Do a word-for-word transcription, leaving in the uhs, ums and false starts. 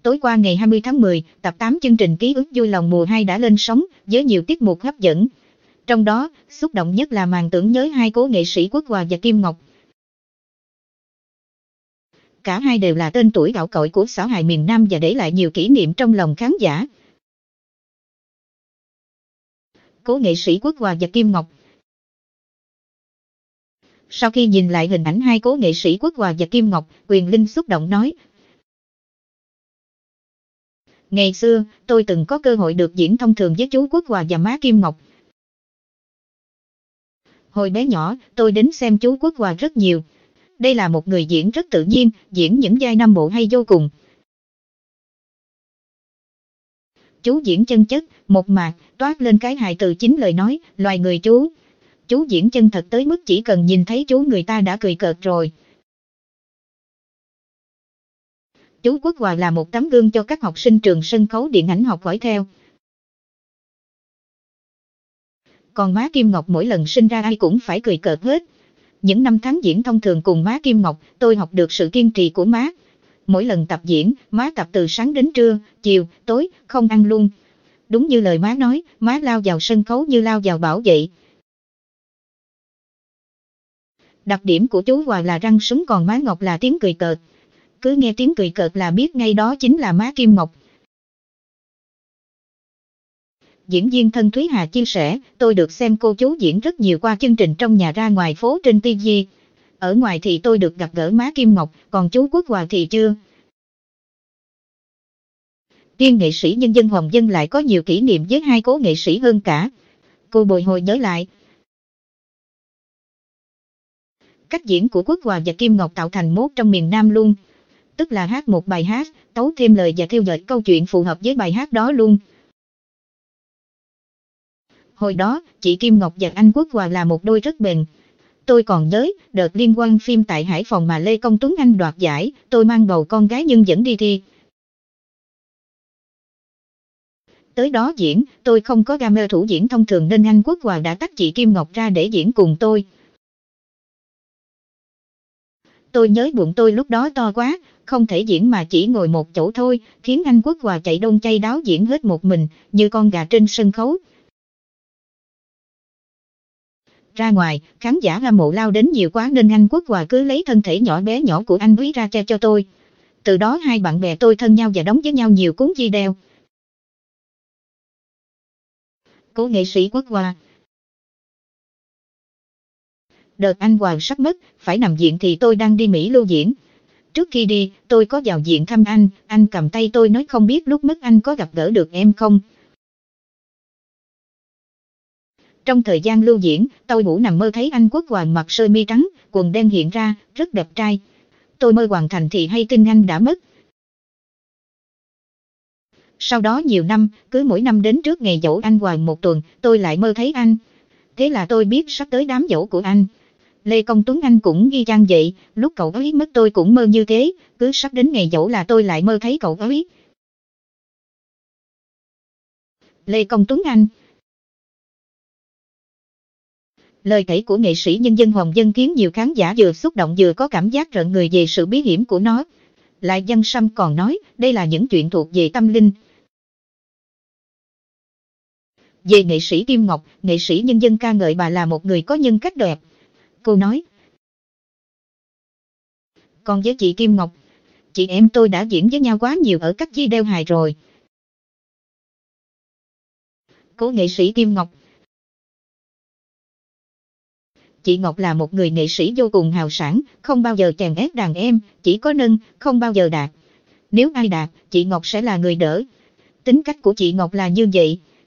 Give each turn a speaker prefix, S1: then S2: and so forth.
S1: Tối qua ngày hai mươi tháng mười, tập tám chương trình Ký ức vui lòng mùa hai đã lên sóng, với nhiều tiết mục hấp dẫn. Trong đó, xúc động nhất là màn tưởng nhớ hai cố nghệ sĩ Quốc Hòa và Kim Ngọc. Cả hai đều là tên tuổi gạo cội của xã hài miền Nam và để lại nhiều kỷ niệm trong lòng khán giả. Cố nghệ sĩ Quốc Hòa và Kim Ngọc. Sau khi nhìn lại hình ảnh hai cố nghệ sĩ Quốc Hòa và Kim Ngọc, Quyền Linh xúc động nói: Ngày xưa, tôi từng có cơ hội được diễn thông thường với chú Quốc Hòa và má Kim Ngọc. Hồi bé nhỏ, tôi đến xem chú Quốc Hòa rất nhiều. Đây là một người diễn rất tự nhiên, diễn những vai nam bộ hay vô cùng. Chú diễn chân chất, mộc mạc, toát lên cái hài từ chính lời nói, loài người chú. Chú diễn chân thật tới mức chỉ cần nhìn thấy chú người ta đã cười cợt rồi. Chú Quốc Hòa là một tấm gương cho các học sinh trường sân khấu điện ảnh học hỏi theo. Còn má Kim Ngọc mỗi lần sinh ra ai cũng phải cười cợt hết. Những năm tháng diễn thông thường cùng má Kim Ngọc, tôi học được sự kiên trì của má. Mỗi lần tập diễn, má tập từ sáng đến trưa, chiều, tối, không ăn luôn. Đúng như lời má nói, má lao vào sân khấu như lao vào bão vậy. Đặc điểm của chú Hòa là răng súng, còn má Ngọc là tiếng cười cợt. Cứ nghe tiếng cười cợt là biết ngay đó chính là má Kim Ngọc. Diễn viên Thân Thúy Hà chia sẻ, tôi được xem cô chú diễn rất nhiều qua chương trình Trong Nhà Ra Ngoài Phố trên ti vi. Ở ngoài thì tôi được gặp gỡ má Kim Ngọc, còn chú Quốc Hòa thì chưa. Riêng nghệ sĩ nhân dân Hồng Vân lại có nhiều kỷ niệm với hai cố nghệ sĩ hơn cả. Cô bồi hồi nhớ lại. Cách diễn của Quốc Hòa và Kim Ngọc tạo thành mốt trong miền Nam luôn. Tức là hát một bài hát, tấu thêm lời và theo dệt câu chuyện phù hợp với bài hát đó luôn. Hồi đó, chị Kim Ngọc và anh Quốc Hòa là một đôi rất bền. Tôi còn nhớ, đợt liên hoan phim tại Hải Phòng mà Lê Công Tuấn Anh đoạt giải, tôi mang bầu con gái nhưng vẫn đi thi. Tới đó diễn, tôi không có game thủ diễn thông thường nên anh Quốc Hòa đã tách chị Kim Ngọc ra để diễn cùng tôi. Tôi nhớ bụng tôi lúc đó to quá, không thể diễn mà chỉ ngồi một chỗ thôi, khiến anh Quốc Hòa chạy đôn chay đáo diễn hết một mình, như con gà trên sân khấu. Ra ngoài, khán giả hâm mộ lao đến nhiều quá nên anh Quốc Hòa cứ lấy thân thể nhỏ bé nhỏ của anh ấy ra che cho tôi. Từ đó hai bạn bè tôi thân nhau và đóng với nhau nhiều cuốn video. Cố nghệ sĩ Quốc Hòa. Đợt anh Hoàng sắp mất, phải nằm viện thì tôi đang đi Mỹ lưu diễn. Trước khi đi, tôi có vào viện thăm anh, anh cầm tay tôi nói không biết lúc mất anh có gặp gỡ được em không. Trong thời gian lưu diễn, tôi ngủ nằm mơ thấy anh Quốc Hòa mặc sơ mi trắng, quần đen hiện ra, rất đẹp trai. Tôi mơ hoàn thành thì hay tin anh đã mất. Sau đó nhiều năm, cứ mỗi năm đến trước ngày giỗ anh Hoàng một tuần, tôi lại mơ thấy anh. Thế là tôi biết sắp tới đám giỗ của anh. Lê Công Tuấn Anh cũng y chang vậy, lúc cậu ấy mất tôi cũng mơ như thế, cứ sắp đến ngày giỗ là tôi lại mơ thấy cậu ấy. Lê Công Tuấn Anh. Lời kể của nghệ sĩ nhân dân Hồng Vân khiến nhiều khán giả vừa xúc động vừa có cảm giác rợn người về sự bí hiểm của nó. Lại Văn Sâm còn nói, đây là những chuyện thuộc về tâm linh. Về nghệ sĩ Kim Ngọc, nghệ sĩ nhân dân ca ngợi bà là một người có nhân cách đẹp. Cô nói, còn với chị Kim Ngọc, chị em tôi đã diễn với nhau quá nhiều ở các video hài rồi. Cố nghệ sĩ Kim Ngọc. Chị Ngọc là một người nghệ sĩ vô cùng hào sảng, không bao giờ chèn ép đàn em, chỉ có nâng, không bao giờ đạt. Nếu ai đạt, chị Ngọc sẽ là người đỡ. Tính cách của chị Ngọc là như vậy.